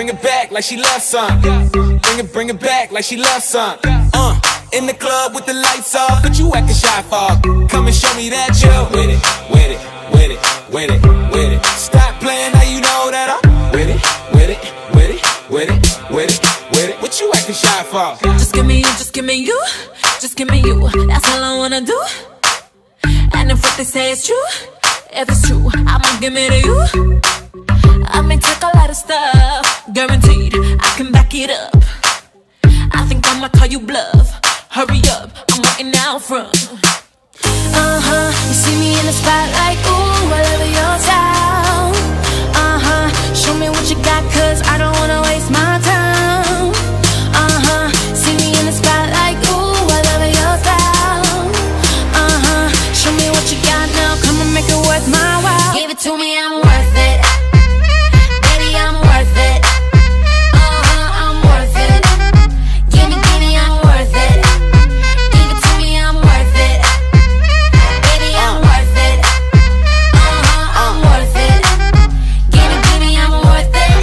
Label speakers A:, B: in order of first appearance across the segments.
A: bring it back like she loves some. Bring it back like she loves some. In the club with the lights off, but you acting shy for. Come and show me that you're with it, with it, with it, with it, with it. Stop playing, now you know that I'm with it, with it, with it, with it, with it, with it. What you acting shy for?
B: Just give me you, just give me you, just give me you. That's all I wanna do. And if what they say is true, if it's true, I'ma give it to you. I may take a lot of stuff, guaranteed I can back it up. I think I'ma call you bluff. Hurry up, I'm waiting out front.
C: You see me in the spotlight, ooh, I love your style. Show me what you got, cause I don't wanna waste my time. See me in the spotlight, ooh, I love your style. Show me what you got now, come and make it worth my while. Give it to me, I'm worth it. Baby, I'm worth it. I'm worth it. Give me, I'm worth it. Give it to me, I'm worth it. Baby, I'm worth it. I'm worth it. Give me, I'm worth it.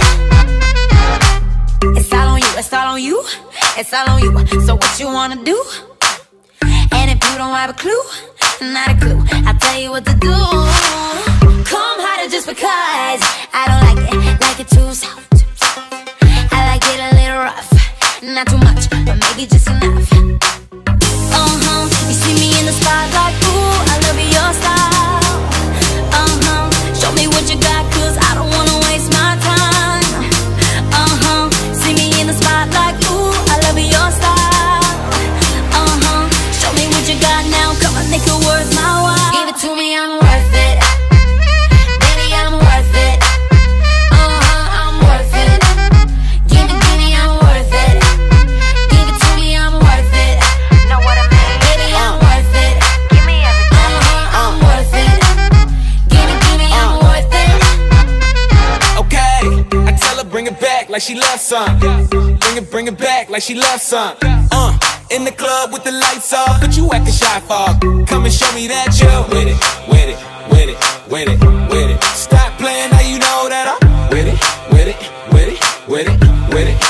C: It's all on you, it's all on you, it's all on you. So what you wanna do? And if you don't have a clue, not a clue, I'll tell you what to do. Come harder just because I don't like it too soft. I like it a little rough, not too much, but maybe just enough. You see me in the spotlight, ooh, I love your style. Show me what you got, cause I don't wanna waste my time. See me in the spotlight, ooh, I love your style. Show me what you got now, come on, make it worth my while. Give it to me, I'm worth it. Baby, I'm worth it. I'm worth it. Give me, I'm worth it. Give it to me, I'm worth it. Know what I mean? Baby, I'm worth it. Give me everything. I'm worth it. Give me, I'm worth it.
A: Okay, I tell her bring it back like she loves some. Bring it back like she loves some. In the club with the lights off, but you acting shy for. Come and show me that you're with it, with it, with it, with it, with it. Stop playing, now you know that I'm with it, with it, with it, with it, with it.